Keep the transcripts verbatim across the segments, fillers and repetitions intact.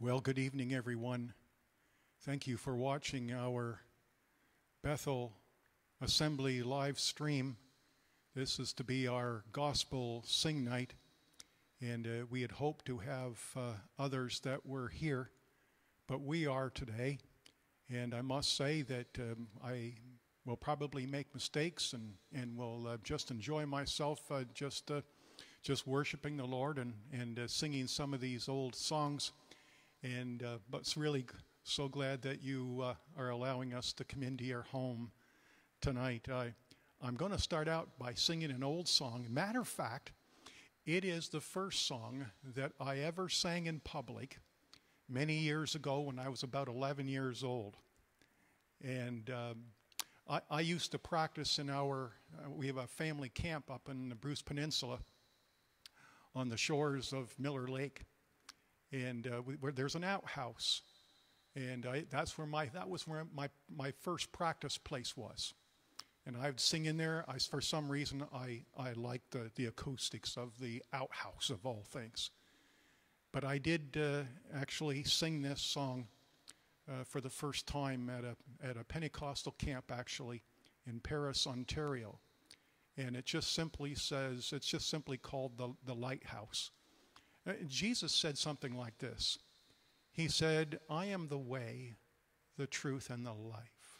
Well, good evening, everyone. Thank you for watching our Bethel Assembly live stream. This is to be our gospel sing night, and uh, we had hoped to have uh, others that were here, but we are today. And I must say that um, I will probably make mistakes and, and will uh, just enjoy myself uh, just uh, just worshiping the Lord and, and uh, singing some of these old songs. And uh, but it's really so glad that you uh, are allowing us to come into your home tonight. I, I'm going to start out by singing an old song. Matter of fact, it is the first song that I ever sang in public many years ago when I was about eleven years old. And um, I, I used to practice in our, uh, we have a family camp up in the Bruce Peninsula on the shores of Miller Lake. And uh, we, where there's an outhouse, and I, that's where my that was where my my first practice place was, and I'd sing in there. I, for some reason, I I liked the the acoustics of the outhouse of all things. But I did uh, actually sing this song uh, for the first time at a at a Pentecostal camp, actually in Paris, Ontario, and it just simply says it's just simply called the the Lighthouse. Uh, Jesus said something like this. He said, "I am the way, the truth, and the life."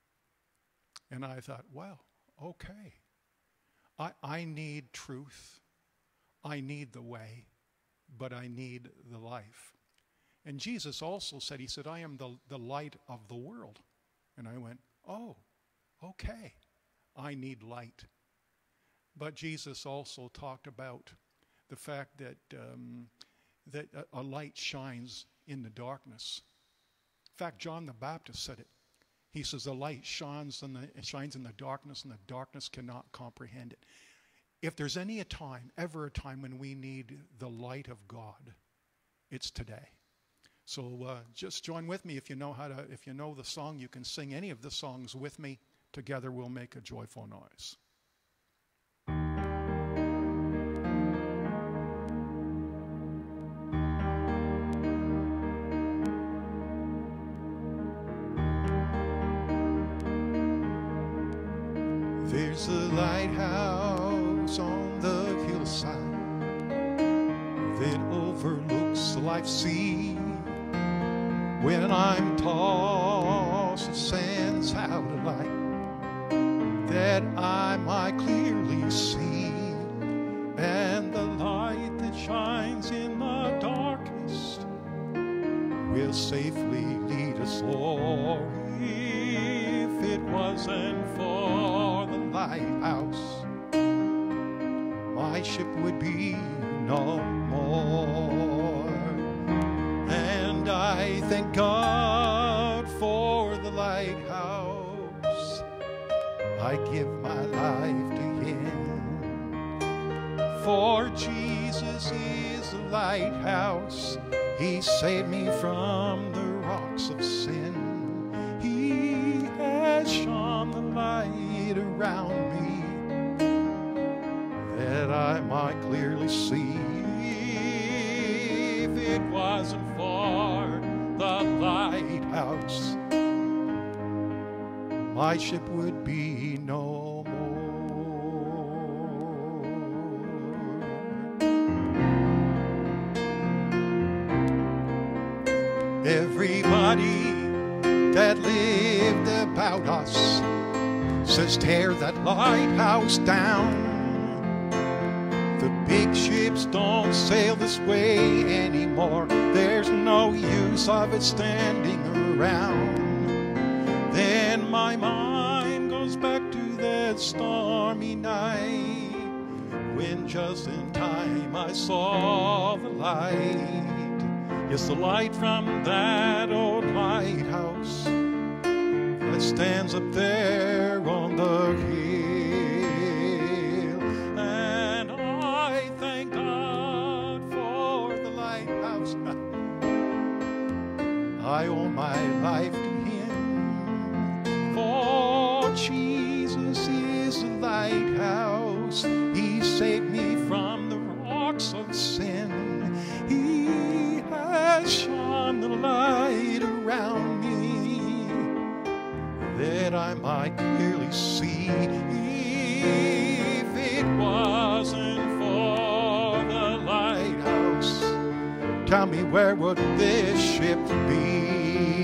And I thought, well, okay. I, I need truth. I need the way, but I need the life. And Jesus also said, he said, "I am the, the light of the world." And I went, oh, okay. I need light. But Jesus also talked about the fact that um, that a, a light shines in the darkness. In fact, John the Baptist said it. He says, "The light shines in the it shines in the darkness, and the darkness cannot comprehend it." If there's any a time, ever a time when we need the light of God, it's today. So uh, just join with me if you know how to. If you know the song, you can sing any of the songs with me. Together, we'll make a joyful noise. There's a lighthouse on the hillside that overlooks life's sea. When I'm tossed, it sends out a light that I might clearly see. And the light that shines in the darkness will safely lead us, Lord. If it wasn't for the lighthouse, my ship would be no more. And I thank God for the lighthouse. I give my life to Him. For Jesus is the lighthouse. He saved me from the rocks of sin. He has shone the light around me that I might clearly see. If it wasn't for the lighthouse, my ship would be no more. Everybody that lived about us says, tear that lighthouse down. The big ships don't sail this way anymore. There's no use of it standing around. Then my mind goes back to that stormy night when just in time I saw the light. Yes, the light from that old lighthouse that stands up there on the hill. And I thank God for the lighthouse. I owe my life to Him. For Jesus is the lighthouse. He saved me from the rocks of sin. He has shone tell me, where would this ship be?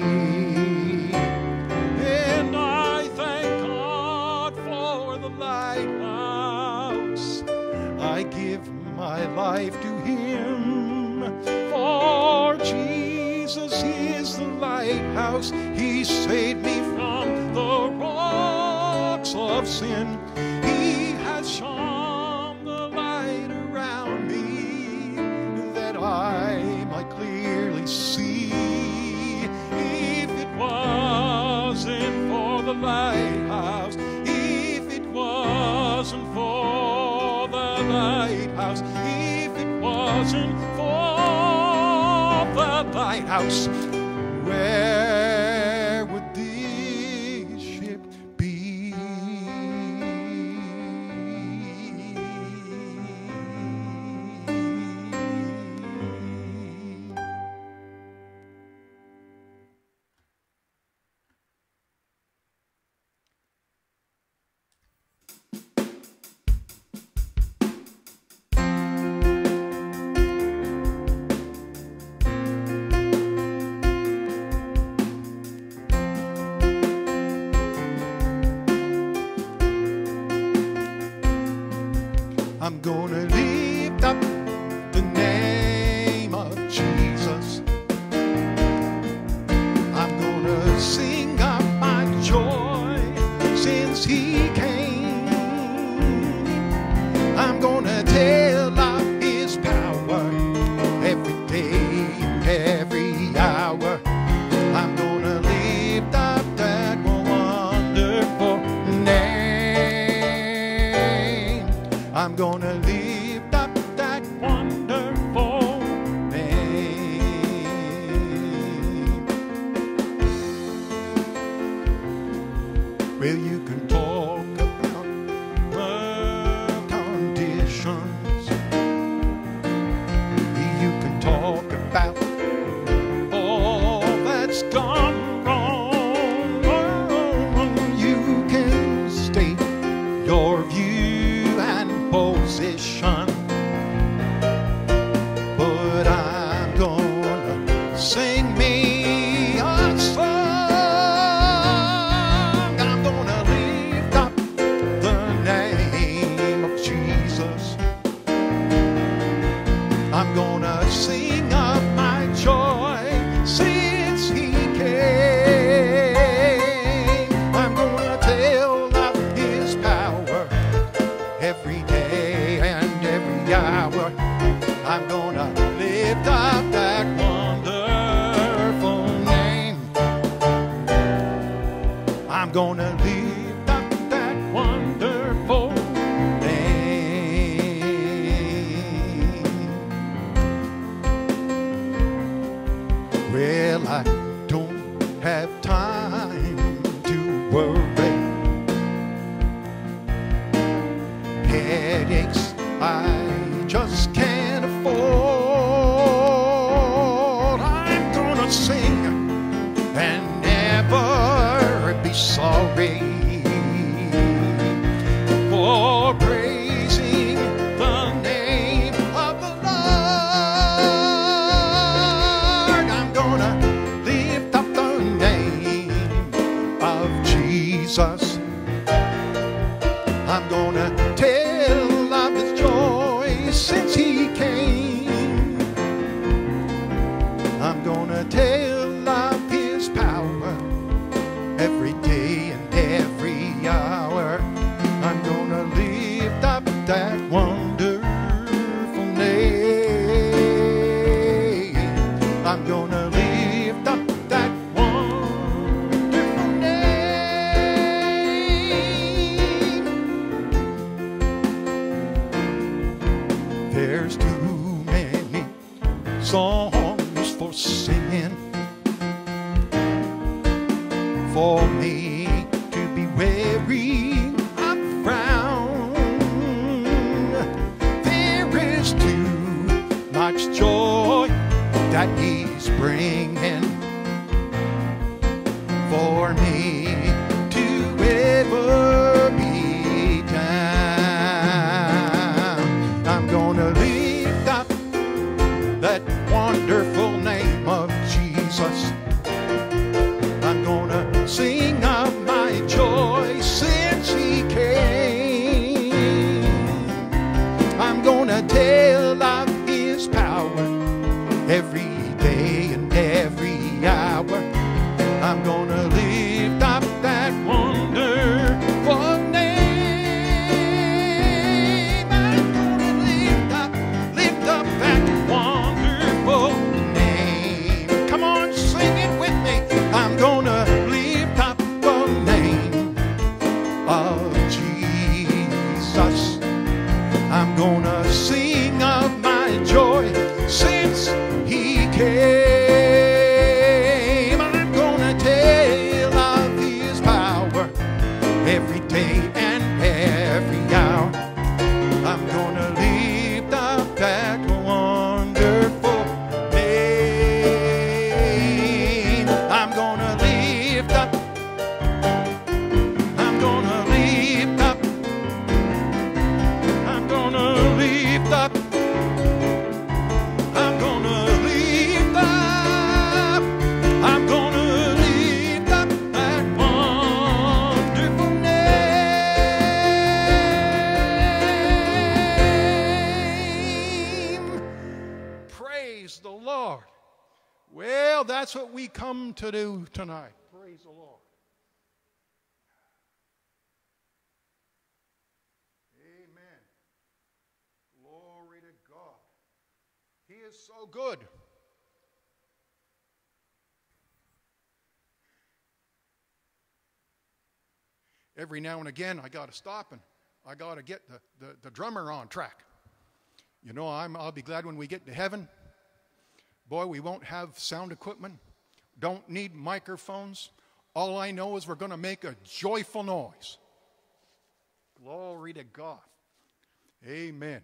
And I thank God for the lighthouse. I give my life to Him, for Jesus is the lighthouse. He saved me from the rocks of sin. He has shone the light around me that I might clearly see. If it wasn't for the lighthouse, if it wasn't for the lighthouse, if it wasn't for the lighthouse, where would this ship be? I'm gonna lift up the name of Jesus. I'm gonna sing up my joy since He came. I'm gonna tell of His power every day and every hour. I'm gonna lift up that wonderful name. I'm gonna lift up that wonderful name. Well, you can talk about the conditions. You can talk about all that's gone wrong. You can state your view and position, but I'm gonna sing me a song. I'm gonna lift up the name of Jesus. I'm gonna sing up my joy since He came. I'm gonna tell of His power every day and every hour. I'm gonna lift up that wonderful name. I'm gonna lift up that wonderful name. Well, I don't have time to worry. Headaches I just can't afford. I'm gonna sing and never be sorry for praising the name of the Lord. I'm gonna lift up the name of Jesus. I'm gonna tell of His joy since He came. I'm gonna tell of His power every day and every hour. I'm gonna lift up that wonderful name. I'm gonna lift up that wonderful name. There's too many songs for singing for me to be weary of frown. There is too much joy that He's bringing for me to ever be down. I'm gonna lift up that wonderful Praise the Lord. Well, that's what we come to do tonight. Praise the Lord. Amen. Glory to God. He is so good. Every now and again, I got to stop and I got to get the, the, the drummer on track. You know, I'm, I'll be glad when we get to heaven. Boy, we won't have sound equipment. Don't need microphones. All I know is we're going to make a joyful noise. Glory to God. Amen.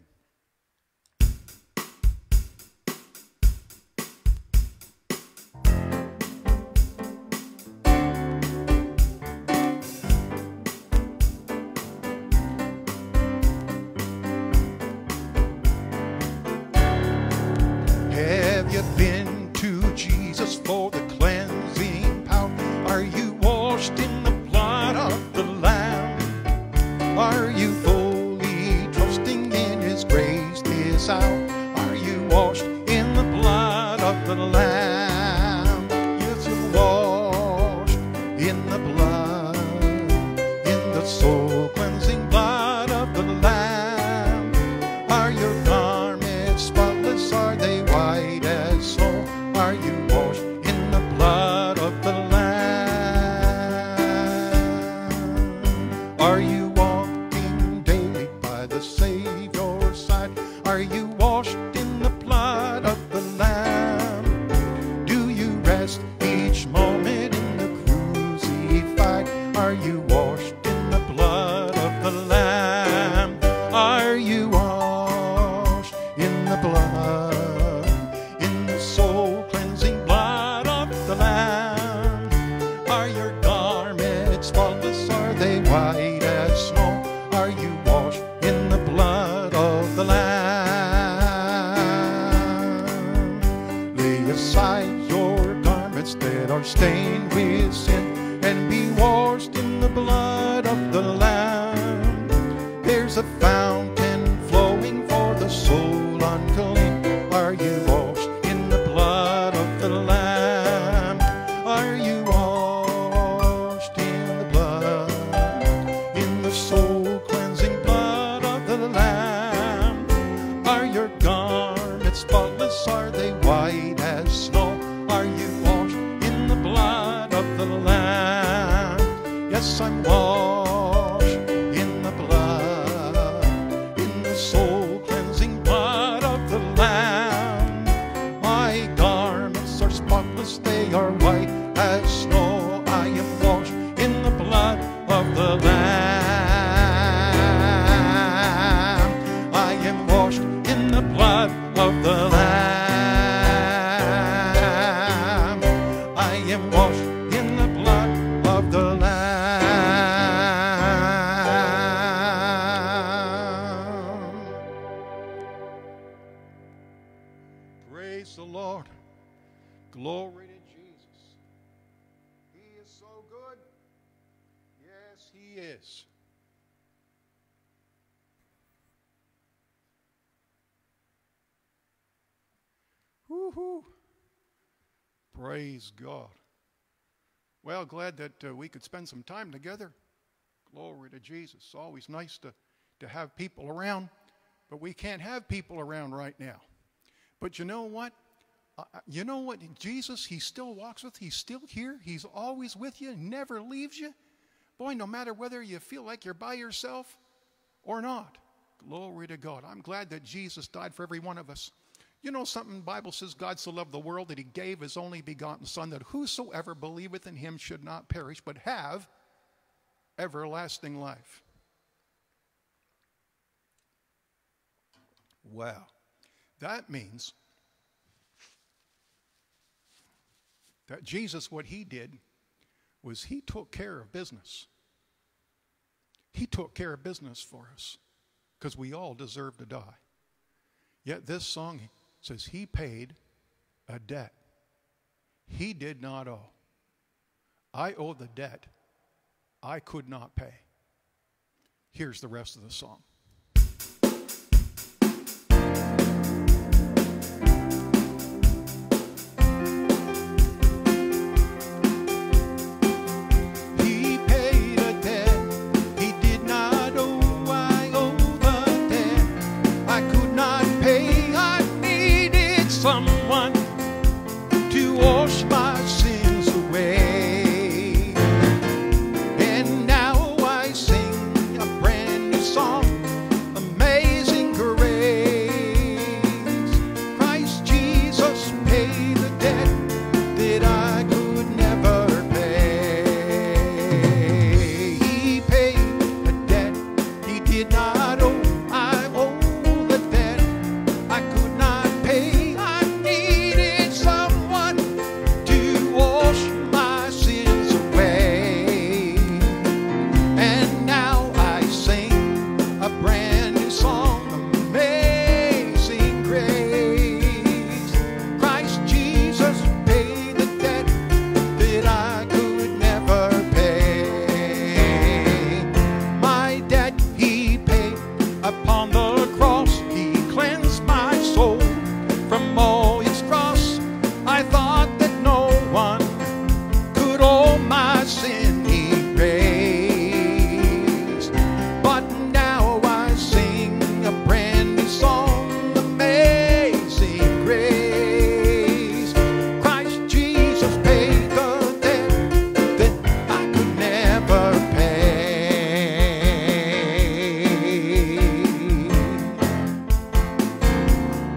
Been to Jesus for the cleansing power? Are you washed in the blood of the Lamb? Are you fully trusting in His grace this hour? Are you washed in the blood of the Lamb? Yes, you're washed in the blood, in the soul cleansing blood of the Lamb. Are your garments spotless? Are they white as snow? Are you washed in the blood of the Lamb? Are you walking daily by the Savior's side? Are you washed in the blood of the Lamb? Do you rest each moment in the crucified? Are you washed in the blood of the Lamb? Are you washed in the blood? White as snow, are you washed in the blood of the Lamb? Lay aside your garments that are stained with sin and be washed in the blood of the Lamb. There's a fountain flowing for the soul unclean. Are you washed in the blood of the Lamb? Are you washed in the blood? Soul cleansing blood of the Lamb. Are your garments spotless? Are they white as snow? Are you washed in the blood of the Lamb? Yes, I'm washed in the blood, in the soul cleansing blood of the Lamb. My garments are spotless, they are white as snow. I am washed in the blood of the Lamb. Of the Lamb, I am washed in the blood of the Lamb. Praise the Lord. Glory to Jesus. He is so good. Yes, He is. Woo-hoo. Praise God. Well, glad that uh, we could spend some time together. Glory to Jesus. Always nice to, to have people around, but we can't have people around right now. But you know what? Uh, you know what? Jesus, He still walks with you. He's still here. He's always with you. Never leaves you. Boy, no matter whether you feel like you're by yourself or not. Glory to God. I'm glad that Jesus died for every one of us. You know something, the Bible says God so loved the world that He gave His only begotten Son, that whosoever believeth in Him should not perish, but have everlasting life. Wow. That means that Jesus, what He did was He took care of business. He took care of business for us because we all deserve to die. Yet this song says He paid a debt He did not owe. I owe the debt I could not pay. Here's the rest of the song.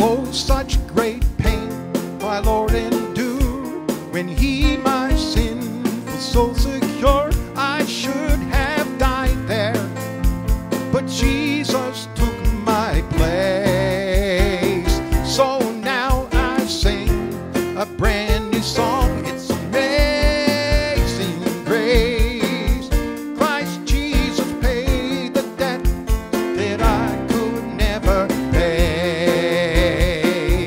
Oh, such great pain my Lord endured when he my sinful soul secured. I should have died there, but Jesus took my place. So now I sing a brand new song. It's amazing grace. Christ Jesus paid the debt that I could never pay.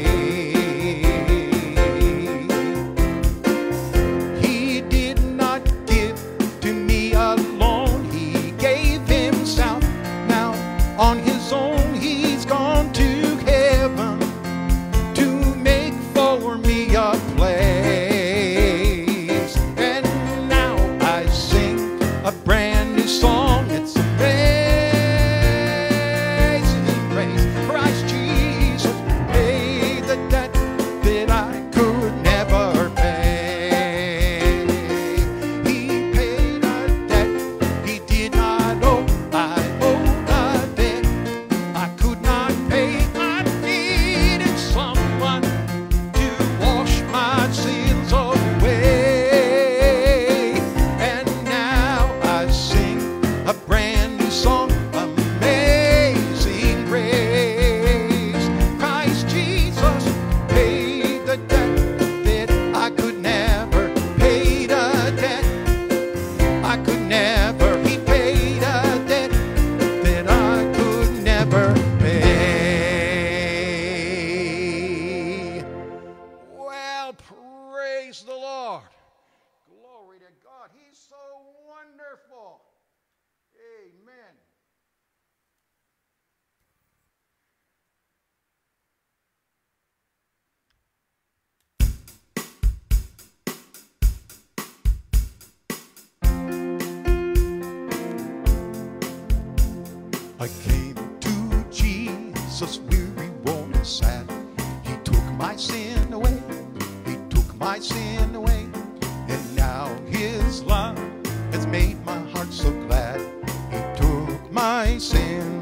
He did not give to me alone. He gave himself. Now on his own he's gone to heaven to make for me a place. And now I sing a brand new song. It's amazing grace. Christ Jesus paid the debt that I could never pay. He paid a debt he did not owe. I owed a debt I could not pay. I needed someone to wash my sins away. And now I sing a brand new song. Amazing grace. Christ Jesus paid the debt that I could never. Paid a debt I could never. He paid a debt that I could never pay. Well, praise the Lord. Glory to God. He's so wonderful. Amen. I came to Jesus weary, worn, and sad. He took my sin away. He took my sin away. And now his love has made my heart so glad. He took my sin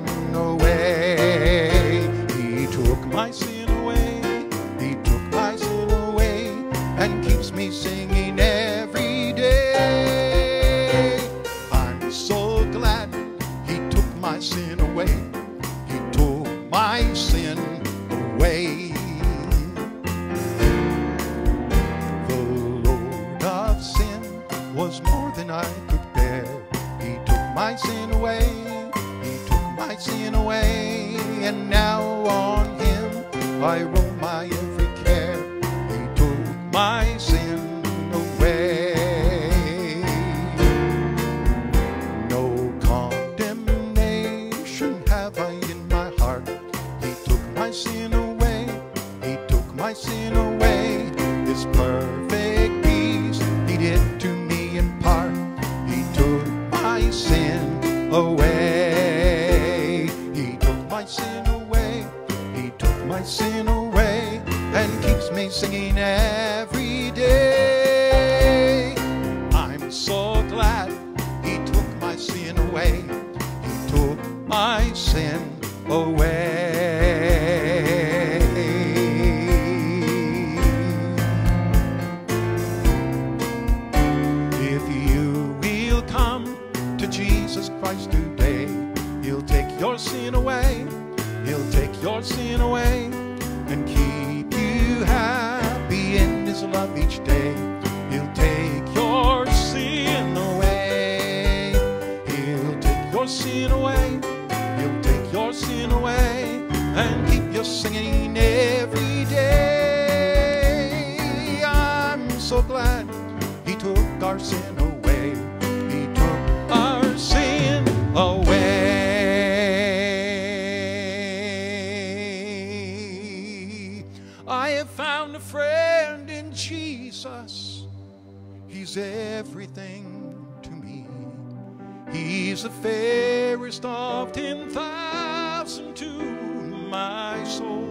away. He took my sin away. He took my sin away. And keeps me singing every day. I'm so glad he took my sin away. He took my sin away. The load of sin was more than I could bear. He took my sin away. He took my sin away. And now on him I roll my every care. He took my sin away. No condemnation have I in my heart. He took my sin away. He took my sin away. His perfect peace he did to me impart. He took my sin away. He took my sin away. He took my sin away. And keeps me singing every day. I'm so glad he took my sin away. He took my sin away. If you will come to Jesus Christ today, he'll take your sin away. He'll take your sin away and keep you happy in his love each day. He'll take your sin away. He'll take your sin away. He'll take your sin away and keep you singing every day. I'm so glad he took our sin away. He took our sin away. I have found a friend in Jesus. He's everything to me. He's the fairest of ten thousand to my soul.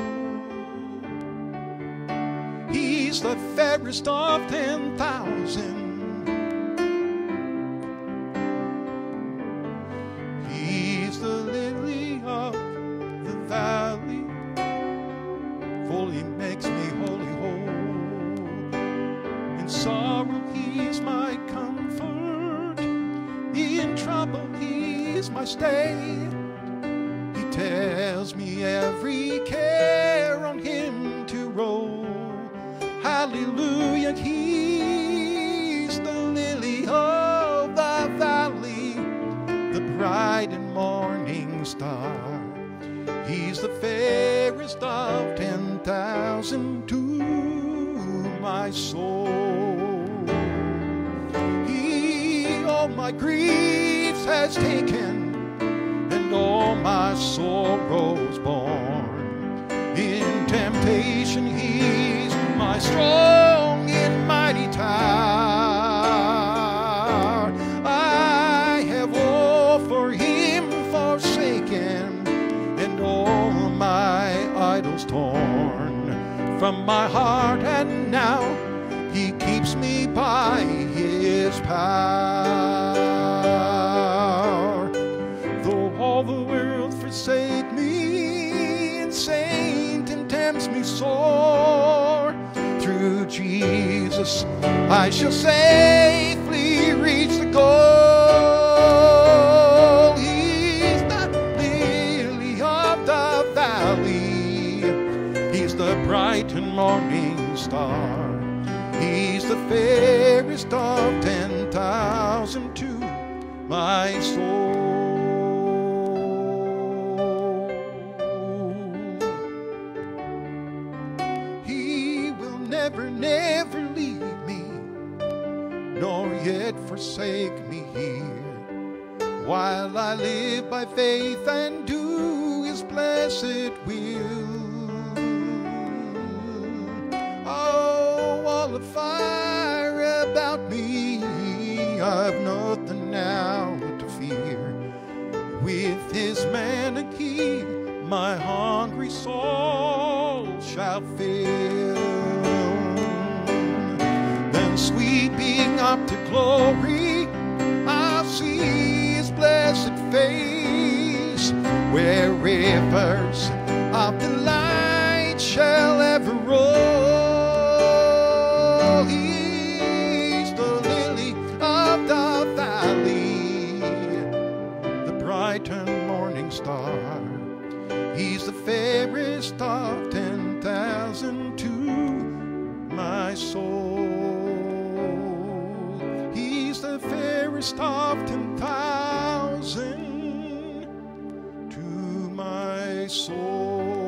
He's the fairest of ten thousand. He's the lily of the valley. fully makes me wholly whole. In sorrow He's my comfort, in trouble He is my stay. He tells me every care on Him to roll. Hallelujah, He's the lily of the valley, the bright and morning star. He's the fairest of ten thousand to my soul. He all my griefs has taken, and all my sorrows borne. In temptation He's my strong and mighty tower. I have all for Him forsaken, and all my idols torn from my heart, and now He keeps me by His power. Though all the world forsake me, and Satan tempts me sore, through Jesus I shall safely reach the goal. He's the lily of the valley, He's the bright and morning star. He's the fairest of ten thousand to my soul. He will never, never leave me, nor yet forsake me here, while I live by faith and do His blessed will. Oh, all the fire about me, I've nothing now to fear. With His manna He my hungry soul shall fill. Then sweeping up to glory, I'll see His blessed face, where rivers of delight shall ever roll. He's the lily of the valley, the bright and morning star. He's the fairest of ten thousand to my soul. He's the fairest of ten thousand to my soul.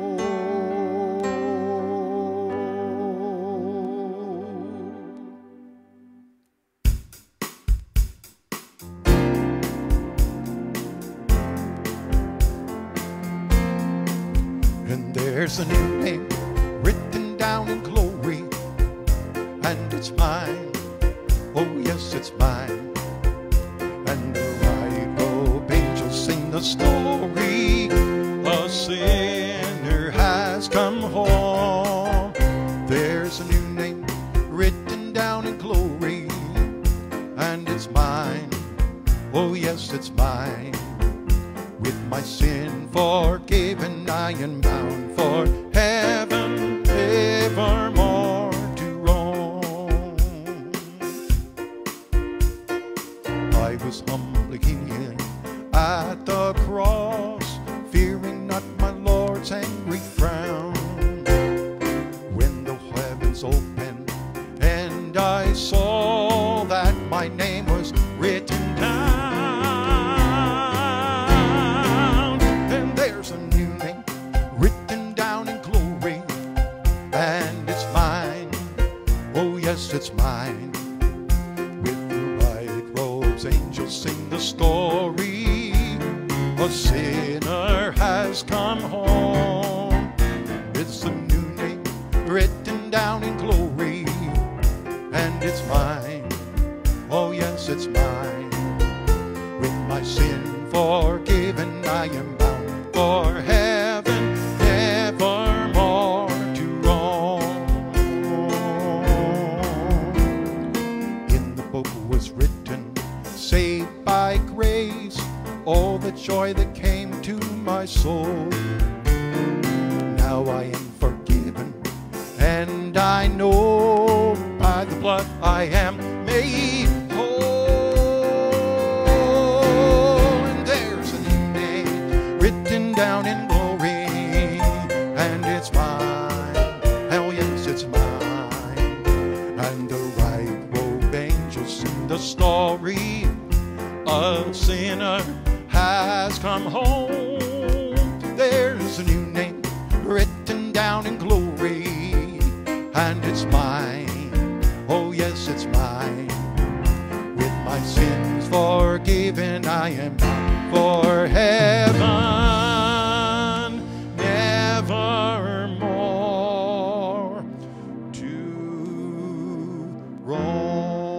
And there's a new name written down in glory, and it's mine. Oh yes, it's mine. And the white robe angels sing the story. A sinner has come home. There's a new name written down in glory, and it's mine. Oh yes, it's mine. With my sin forgiven, I am bound for heaven evermore to roam. I was humbly hanging at the cross, fearing not my Lord's angry frown. When the heavens opened and I saw that my name was written down, it's mine. With the white robes, angels sing the story. A sinner has come home. It's a new name written down in glory, and it's mine. Oh yes, it's mine. With my sin forgiven, I am bound for heaven evermore to roam. Was written, saved by grace, all the joy that came to my soul. Now I am forgiven, blood I am made whole. And there's a new name written down in glory, and it's mine. Hell yes, it's mine. And the white robe angels sing the story. A sinner has come home. There's a new name written down in glory, and it's mine. Oh yes, it's mine. With my sins forgiven, I am bound for heaven, nevermore to roam.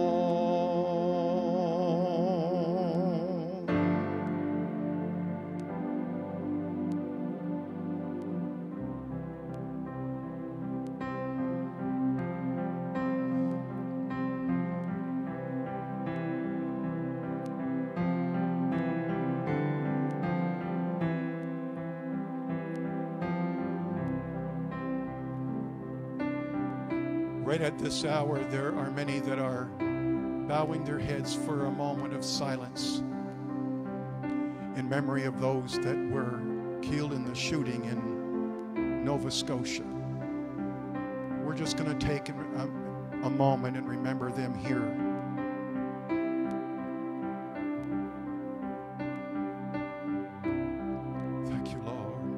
Right at this hour, there are many that are bowing their heads for a moment of silence in memory of those that were killed in the shooting in Nova Scotia. We're just going to take a, a moment and remember them here. Thank you, Lord.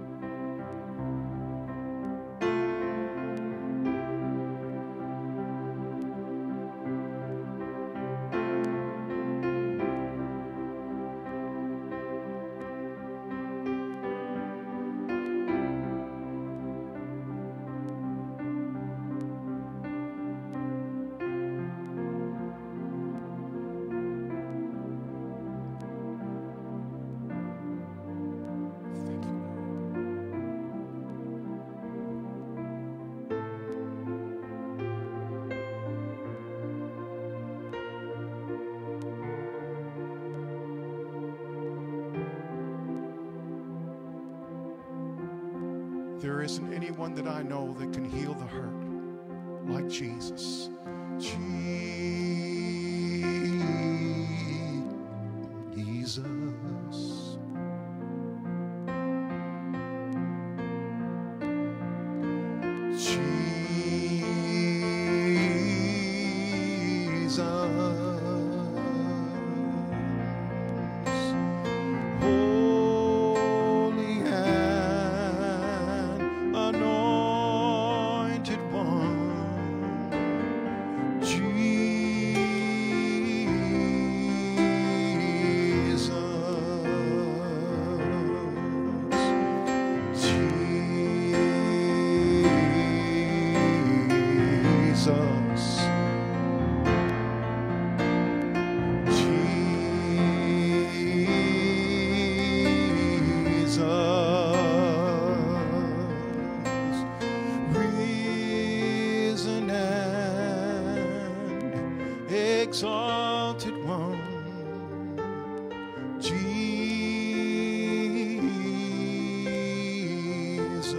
There isn't anyone that I know that can heal the hurt like Jesus. Jesus. Jesus. Exalted One, Jesus,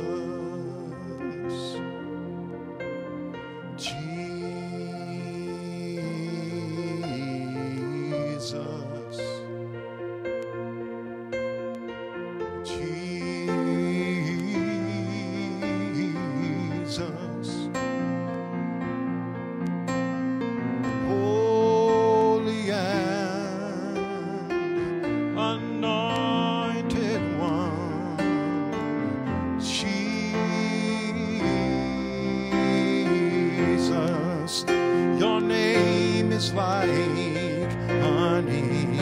Jesus, Jesus. Like honey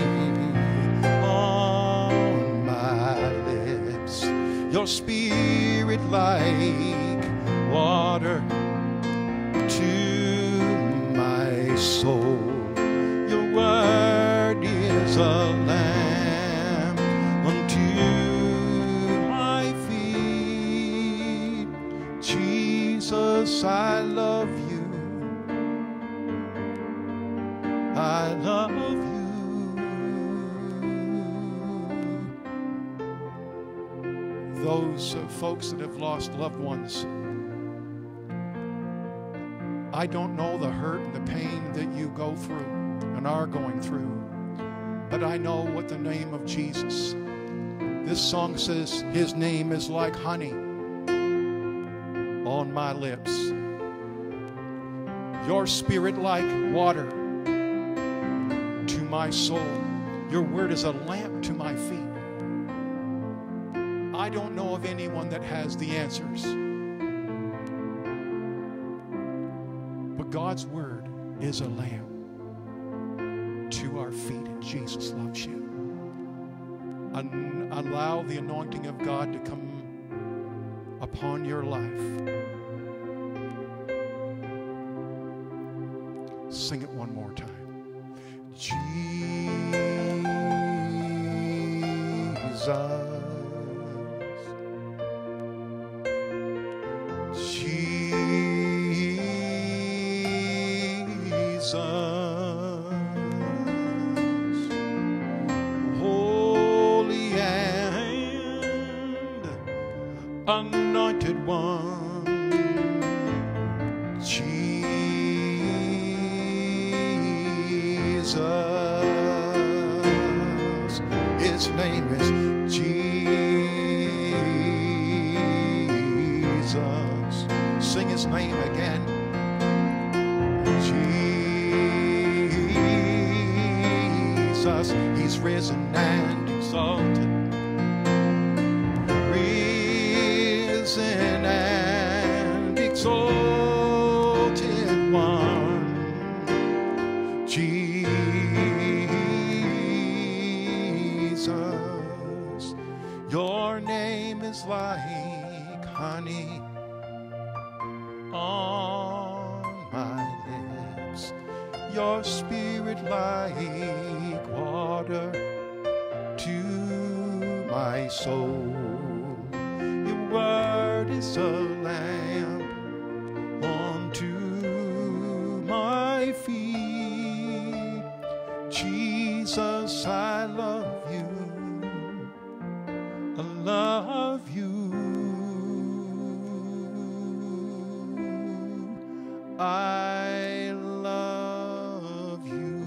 on my lips, your spirit like water to my soul. Your word is a lamp unto my feet. Jesus, I love you. I love you. Those uh, folks that have lost loved ones, I don't know the hurt and the pain that you go through and are going through, but I know what the name of Jesus. This song says his name is like honey on my lips. Your spirit like water to my soul. Your word is a lamp to my feet. I don't know of anyone that has the answers. But God's word is a lamp to our feet, and Jesus loves you. Un- allow the anointing of God to come upon your life. Sing it one more time. Jesus, Jesus, Holy and Anointed One, Jesus, his name is Jesus. Sing his name again. Jesus, he's risen and exalted. Risen and exalted one. Jesus, your name is like honey on my lips. Your spirit like water to my soul. Your word is a lamp unto my feet. Jesus, I love you. I love you. I love you.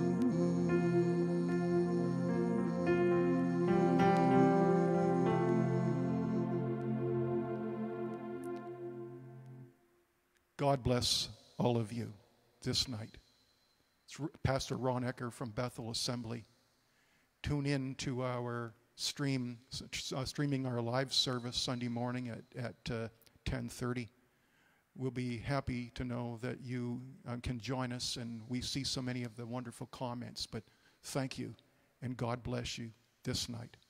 God bless all of you this night. It's Pastor Ron Ecker from Bethel Assembly. Tune in to our stream, uh, streaming our live service Sunday morning at, at uh, ten thirty. We'll be happy to know that you uh, can join us, and we see so many of the wonderful comments, but thank you, and God bless you this night.